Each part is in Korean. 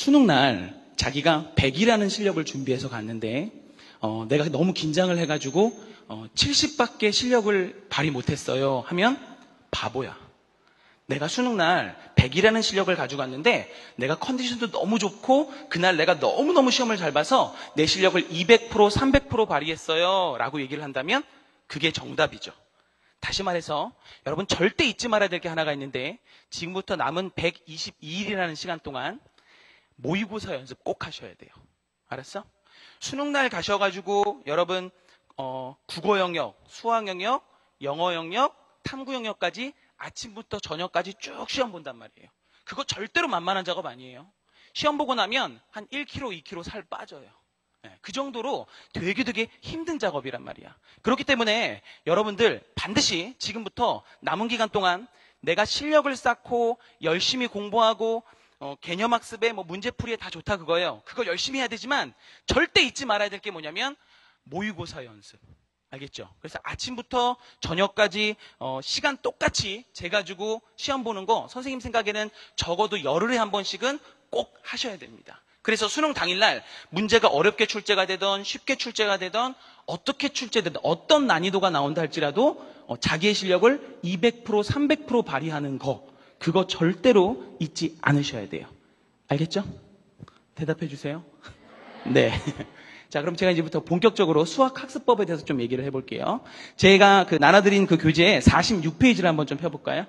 수능날 자기가 100이라는 실력을 준비해서 갔는데 내가 너무 긴장을 해가지고 70밖에 실력을 발휘 못했어요 하면 바보야. 내가 수능날 100이라는 실력을 가지고 갔는데 내가 컨디션도 너무 좋고 그날 내가 너무너무 시험을 잘 봐서 내 실력을 200%, 300% 발휘했어요 라고 얘기를 한다면 그게 정답이죠. 다시 말해서 여러분 절대 잊지 말아야 될 게 하나가 있는데 지금부터 남은 122일이라는 시간 동안 모의고사 연습 꼭 하셔야 돼요. 알았어? 수능날 가셔가지고 여러분 국어 영역, 수학 영역, 영어 영역, 탐구 영역까지 아침부터 저녁까지 쭉 시험 본단 말이에요. 그거 절대로 만만한 작업 아니에요. 시험 보고 나면 한 1kg, 2kg 살 빠져요. 그 정도로 되게 힘든 작업이란 말이야. 그렇기 때문에 여러분들 반드시 지금부터 남은 기간 동안 내가 실력을 쌓고 열심히 공부하고 개념학습에 문제풀이에 다 좋다 그거예요. 그거 열심히 해야 되지만 절대 잊지 말아야 될 게 뭐냐면 모의고사 연습. 알겠죠? 그래서 아침부터 저녁까지 시간 똑같이 재가지고 시험 보는 거 선생님 생각에는 적어도 열흘에 한 번씩은 꼭 하셔야 됩니다. 그래서 수능 당일날 문제가 어렵게 출제가 되던 쉽게 출제가 되던 어떻게 출제되든 어떤 난이도가 나온다 할지라도 자기의 실력을 200%, 300% 발휘하는 거 그거 절대로 잊지 않으셔야 돼요. 알겠죠? 대답해 주세요. 네. 자, 그럼 제가 이제부터 본격적으로 수학학습법에 대해서 좀 얘기를 해볼게요. 제가 나눠드린 그 교재에 46페이지를 한번 좀 펴볼까요?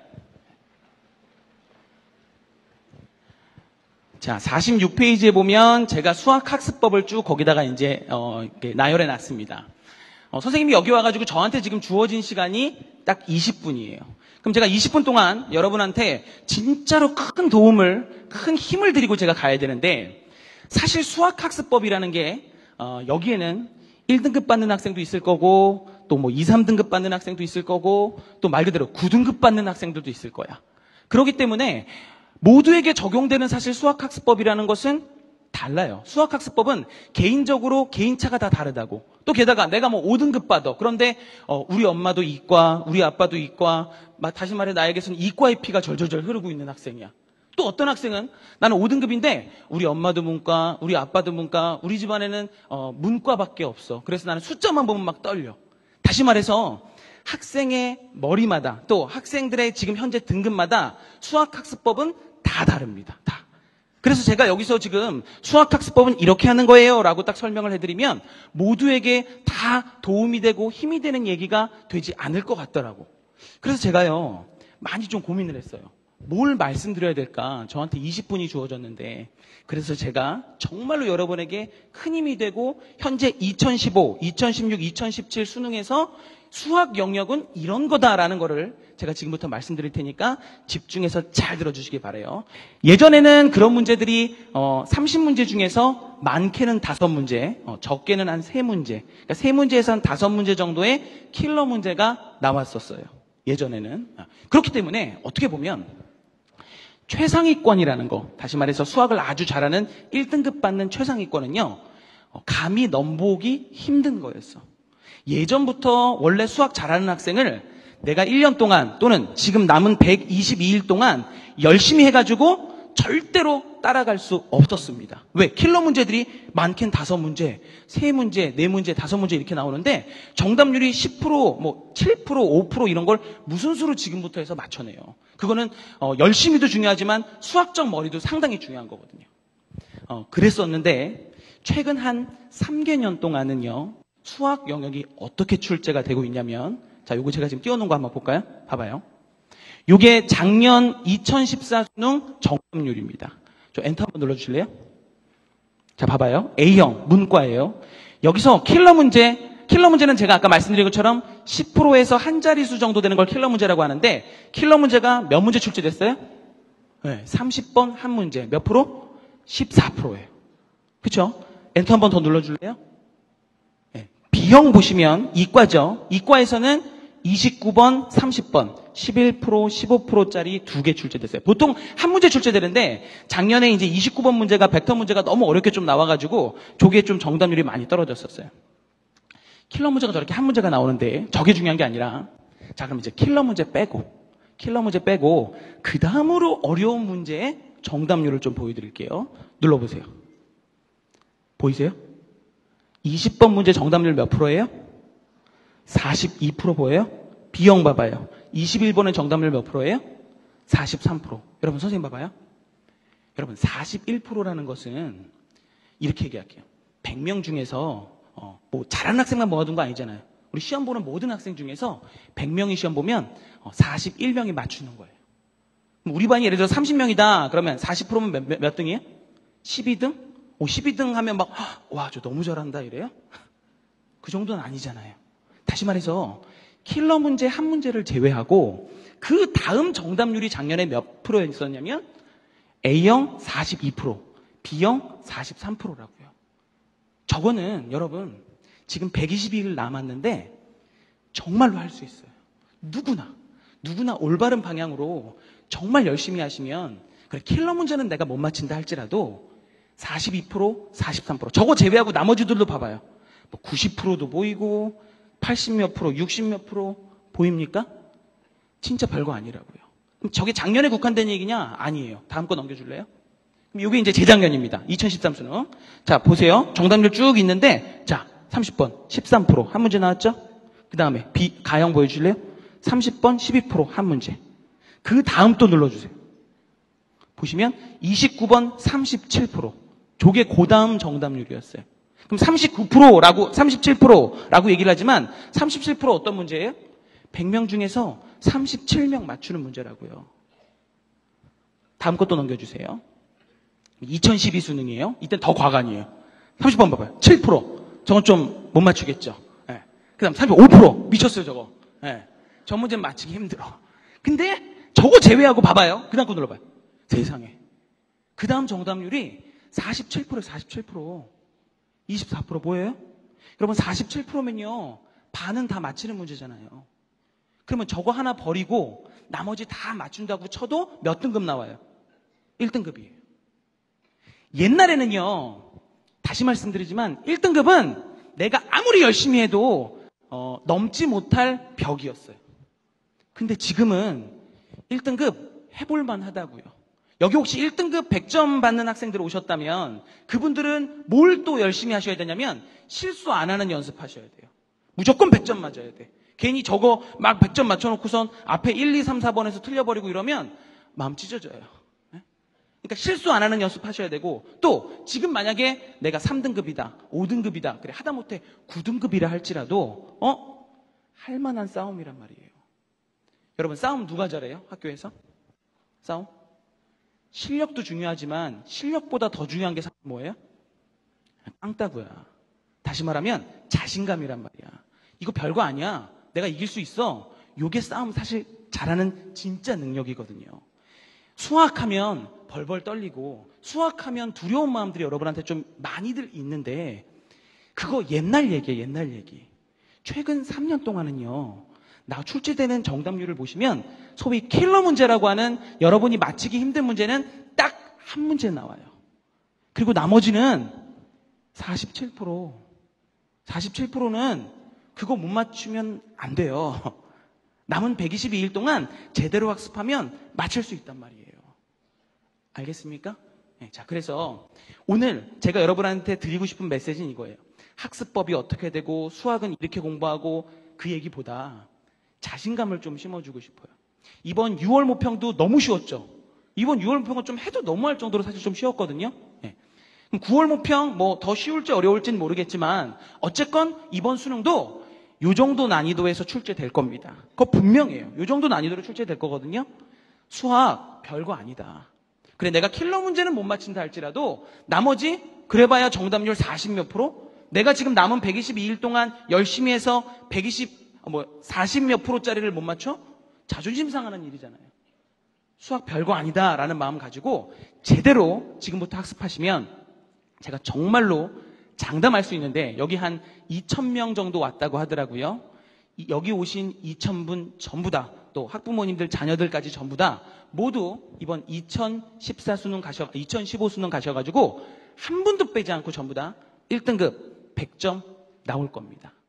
자, 46페이지에 보면 제가 수학학습법을 쭉 거기다가 이제 나열해 놨습니다. 선생님이 여기 와가지고 저한테 지금 주어진 시간이 딱 20분이에요. 그럼 제가 20분 동안 여러분한테 진짜로 큰 도움을, 큰 힘을 드리고 제가 가야 되는데 사실 수학학습법이라는 게 여기에는 1등급 받는 학생도 있을 거고 또 2, 3등급 받는 학생도 있을 거고 또 말 그대로 9등급 받는 학생들도 있을 거야. 그렇기 때문에 모두에게 적용되는 사실 수학학습법이라는 것은 달라요. 수학학습법은 개인적으로 개인차가 다 다르다고. 또 게다가 내가 5등급 받아. 그런데 우리 엄마도 이과, 우리 아빠도 이과, 다시 말해 나에게서는 이과의 피가 절절절 흐르고 있는 학생이야. 또 어떤 학생은 나는 5등급인데 우리 엄마도 문과, 우리 아빠도 문과, 우리 집안에는 문과밖에 없어. 그래서 나는 숫자만 보면 막 떨려. 다시 말해서 학생의 머리마다 또 학생들의 지금 현재 등급마다 수학학습법은 다 다릅니다. 다. 그래서 제가 여기서 지금 수학학습법은 이렇게 하는 거예요 라고 딱 설명을 해드리면 모두에게 다 도움이 되고 힘이 되는 얘기가 되지 않을 것 같더라고. 그래서 제가요 많이 좀 고민을 했어요. 뭘 말씀드려야 될까? 저한테 20분이 주어졌는데 그래서 제가 정말로 여러분에게 큰 힘이 되고 현재 2015, 2016, 2017 수능에서 수학 영역은 이런 거다라는 거를 제가 지금부터 말씀드릴 테니까 집중해서 잘 들어주시기 바라요. 예전에는 그런 문제들이 30문제 중에서 많게는 5문제, 적게는 한 3문제, 그러니까 3문제에서 한 5문제 정도의 킬러 문제가 나왔었어요. 예전에는. 그렇기 때문에 어떻게 보면 최상위권이라는 거, 다시 말해서 수학을 아주 잘하는 1등급 받는 최상위권은요, 감히 넘보기 힘든 거였어. 예전부터 원래 수학 잘하는 학생을 내가 1년 동안 또는 지금 남은 122일 동안 열심히 해가지고 절대로 따라갈 수 없었습니다. 왜? 킬러 문제들이 많게는 5문제, 3문제, 4문제, 5문제 이렇게 나오는데 정답률이 10%, 7%, 5% 이런 걸 무슨 수로 지금부터 해서 맞춰내요. 그거는 열심히도 중요하지만 수학적 머리도 상당히 중요한 거거든요. 그랬었는데 최근 한 3개년 동안은요. 수학 영역이 어떻게 출제가 되고 있냐면 자, 요거 제가 지금 띄워놓은 거 한번 볼까요? 봐봐요. 요게 작년 2014 수능 정답률입니다. 저 엔터 한번 눌러주실래요? 자, 봐봐요. A형 문과예요. 여기서 킬러 문제는 제가 아까 말씀드린 것처럼 10%에서 한 자릿수 정도 되는 걸 킬러 문제라고 하는데 킬러 문제가 몇 문제 출제됐어요? 네, 30번 한 문제. 몇 프로? 14%예요. 그렇죠? 엔터 한번 더 눌러줄래요? 네. B형 보시면 이과죠. 이과에서는 29번, 30번, 11%, 15%짜리 2개 출제됐어요. 보통 한 문제 출제되는데 작년에 이제 29번 문제가 벡터 문제가 너무 어렵게 좀 나와가지고 저게 좀 정답률이 많이 떨어졌었어요. 킬러 문제가 저렇게 한 문제가 나오는데 저게 중요한 게 아니라 자, 그럼 이제 킬러 문제 빼고 그 다음으로 어려운 문제에 정답률을 좀 보여드릴게요. 눌러보세요. 보이세요? 20번 문제 정답률 몇 프로예요? 42% 보여요? B형 봐봐요. 21번의 정답률 몇 프로예요? 43%. 여러분 선생님 봐봐요. 여러분 41%라는 것은 이렇게 얘기할게요. 100명 중에서 뭐 잘하는 학생만 모아둔 거 아니잖아요. 우리 시험 보는 모든 학생 중에서 100명이 시험 보면 41명이 맞추는 거예요. 우리 반이 예를 들어 30명이다. 그러면 40%면 몇 등이에요? 12등? 12등 하면 막 와, 저 너무 잘한다 이래요? 그 정도는 아니잖아요. 다시 말해서 킬러 문제 한 문제를 제외하고 그 다음 정답률이 작년에 몇 프로였었냐면 A형 42%, B형 43%라고요. 저거는 여러분 지금 120일 남았는데 정말로 할 수 있어요. 누구나 올바른 방향으로 정말 열심히 하시면 그래 킬러 문제는 내가 못 맞힌다 할지라도 42%, 43% 저거 제외하고 나머지들도 봐봐요. 뭐 90%도 보이고 80몇 프로, 60몇 프로 보입니까? 진짜 별거 아니라고요. 그럼 저게 작년에 국한된 얘기냐? 아니에요. 다음 거 넘겨줄래요? 그럼 이게 이제 재작년입니다. 2013 수능. 자, 보세요. 정답률 쭉 있는데, 자, 30번, 13%. 한 문제 나왔죠? 그 다음에, 가형 보여줄래요? 30번, 12% 한 문제. 그 다음 또 눌러주세요. 보시면, 29번, 37%. 저게 그 다음 정답률이었어요. 그럼 39%라고, 37%라고 얘기를 하지만, 37% 어떤 문제예요? 100명 중에서 37명 맞추는 문제라고요. 다음 것도 넘겨주세요. 2012 수능이에요. 이때 더 과간이에요. 30번 봐봐요. 7%. 저건 좀 못 맞추겠죠. 네. 그 다음 35%. 미쳤어요, 저거. 네. 저 문제는 맞추기 힘들어. 근데 저거 제외하고 봐봐요. 그 다음 거 눌러봐요. 세상에. 그 다음 정답률이 47%에요, 47%. 24% 보여요? 여러분 47%면요. 반은 다 맞히는 문제잖아요. 그러면 저거 하나 버리고 나머지 다 맞춘다고 쳐도 몇 등급 나와요? 1등급이에요. 옛날에는요. 다시 말씀드리지만 1등급은 내가 아무리 열심히 해도 넘지 못할 벽이었어요. 근데 지금은 1등급 해볼만 하다고요. 여기 혹시 1등급 100점 받는 학생들 오셨다면 그분들은 뭘 또 열심히 하셔야 되냐면 실수 안 하는 연습하셔야 돼요. 무조건 100점 맞아야 돼. 괜히 저거 막 100점 맞춰놓고선 앞에 1, 2, 3, 4번에서 틀려버리고 이러면 마음 찢어져요. 그러니까 실수 안 하는 연습하셔야 되고 또 지금 만약에 내가 3등급이다, 5등급이다, 그래 하다못해 9등급이라 할지라도 할 만한 싸움이란 말이에요. 여러분 싸움 누가 잘해요? 학교에서? 싸움? 실력도 중요하지만 실력보다 더 중요한 게 뭐예요? 깡따구야. 다시 말하면 자신감이란 말이야. 이거 별거 아니야. 내가 이길 수 있어. 요게 싸움 사실 잘하는 진짜 능력이거든요. 수학하면 벌벌 떨리고 수학하면 두려운 마음들이 여러분한테 좀 많이들 있는데 그거 옛날 얘기예요. 옛날 얘기. 최근 3년 동안은요. 나 출제되는 정답률을 보시면 소위 킬러 문제라고 하는 여러분이 맞히기 힘든 문제는 딱 한 문제 나와요. 그리고 나머지는 47%. 47%는 그거 못 맞추면 안 돼요. 남은 122일 동안 제대로 학습하면 맞출 수 있단 말이에요. 알겠습니까? 네, 자, 그래서 오늘 제가 여러분한테 드리고 싶은 메시지는 이거예요. 학습법이 어떻게 되고 수학은 이렇게 공부하고 그 얘기보다 자신감을 좀 심어주고 싶어요. 이번 6월 모평도 너무 쉬웠죠? 이번 6월 모평은 좀 해도 너무할 정도로 사실 좀 쉬웠거든요. 네. 그럼 9월 모평 뭐 더 쉬울지 어려울지는 모르겠지만 어쨌건 이번 수능도 요 정도 난이도에서 출제될 겁니다. 그거 분명해요. 요 정도 난이도로 출제될 거거든요. 수학 별거 아니다. 그래 내가 킬러 문제는 못 맞힌다 할지라도 나머지 그래봐야 정답률 40몇 프로? 내가 지금 남은 122일 동안 열심히 해서 40몇 프로짜리를 못 맞춰? 자존심 상하는 일이잖아요. 수학 별거 아니다라는 마음 가지고 제대로 지금부터 학습하시면 제가 정말로 장담할 수 있는데 여기 한 2,000명 정도 왔다고 하더라고요. 여기 오신 2,000분 전부 다 또 학부모님들 자녀들까지 전부 다 모두 이번 2015 수능 가셔가지고 한 분도 빼지 않고 전부 다 1등급 100점 나올 겁니다.